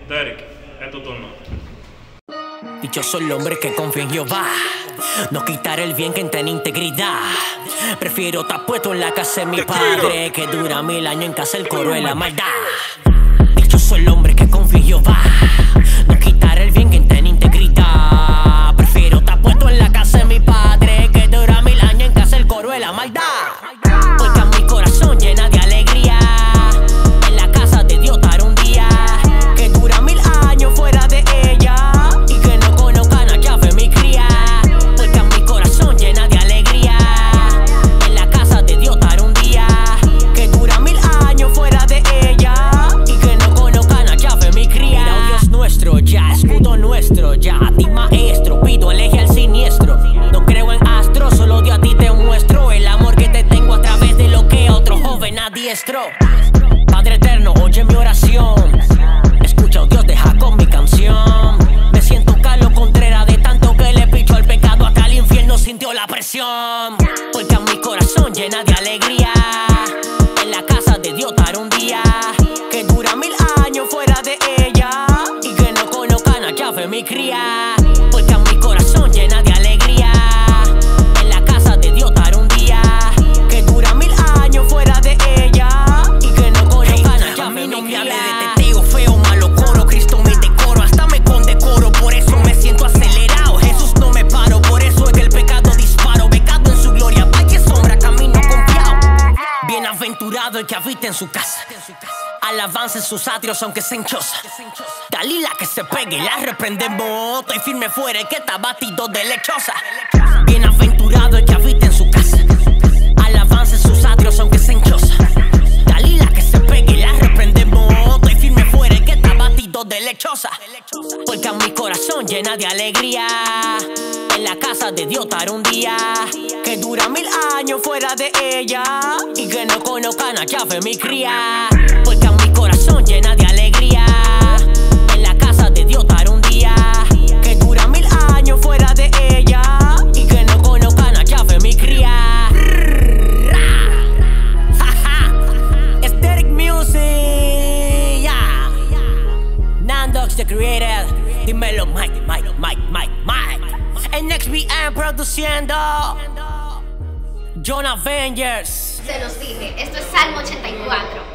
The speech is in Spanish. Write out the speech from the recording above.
Derek, es tu turno. Dichoso el hombre que confía en Jehová, no quitaré el bien que tiene integridad. Prefiero estar puesto en la casa de mi padre, que dura 1000 años en casa el coro de la maldad. Dichoso el hombre que confía en Jehová, no quitaré el bien que tiene integridad. Prefiero estar puesto en la casa de mi padre, que dura 1000 años en casa el coro de la maldad. Porque a mi corazón llena de alegría, en la casa de Dios estar un día, que dura 1000 años fuera de ella, y que no conozcan a Yahvé mi cría. Porque a mi corazón llena de alegría, en la casa de Dios estar un día, que dura 1000 años fuera de ella, y que no conozcan a Yahvé mi cría. Mira, oh Dios nuestro, ya, escudo nuestro, ya, a ti maestro, pido elige al siniestro. No creo en astros, solo Dios a ti te muestro el amor que te tengo a través de lo que otro joven adiestró. Padre eterno, oye mi oración, escucha, oh Dios de Jacob, mi canción. Me siento Carlos Contreras de tanto que le picho al pecado, acá al infierno sintió la presión. Porque a mi corazón llena de alegría, en la casa de Dios estar un día, que dura 1000 años fuera de ella, y que no conozcan a Yahvé mi cría. Porque a mi corazón llena de alegría, en la casa de Dios estar un día, que dura 1000 años fuera de ella, y que no conozcan a Yahvé mi cría. De teteo feo, malo coro, Cristo mi decoro, hasta me condecoro, por eso me siento acelerado. Jesús no me paro, por eso es que el pecado disparo. Becado en su gloria, valle sombra, camino confiado. Bienaventurado el que habita en su casa, alabanza en sus atrios aunque se enchosa. Dalila que se pegue, la reprendemos. Estoy firme fuera el que está batido de lechosa. Bienaventurado el que habita en su casa, alabanza en sus atrios aunque se enchosa. Dalila que se pegue, la reprendemos. Estoy firme fuera el que está batido de lechosa. Porque a mi corazón llena de alegría, en la casa de Dios estar un día, que dura 1000 años fuera de ella, y que no conozcan a Yahvé mi cría. Porque a mi corazón llena de alegría, en la casa de Dios estar un día, que dura 1000 años fuera de ella, y que no conozcan a Yahvé mi cría. Es Derek Music, yeah. Nandox the Creator, dímelo Mike. En XBM produciendo John Avengers. Se los dije, esto es Salmo 84.